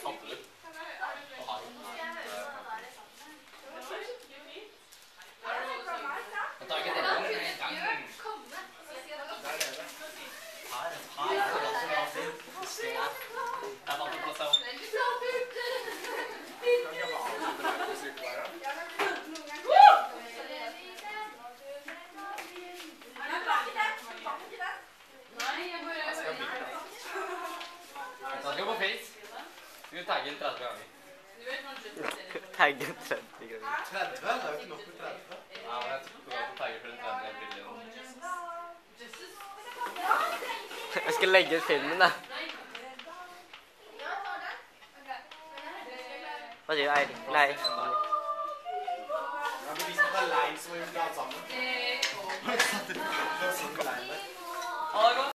Hadde du? Og har du? Jeg tar ikke denne gangen. Her. Jeg fant en plass her også. Jeg skal på Face. Vi vil tagge den 30 ganger. Tagge den 30 ganger. 30? Det er jo ikke nok med 30. Ja, men jeg tror du kan tagge for den 30 bilden. Jeg skal legge ut filmen, da. Hva sier du, Eirik? Nei. Ja, men hvis det er Lein som har gjort det alt sammen. Har du satt det på lein der? Ha det godt.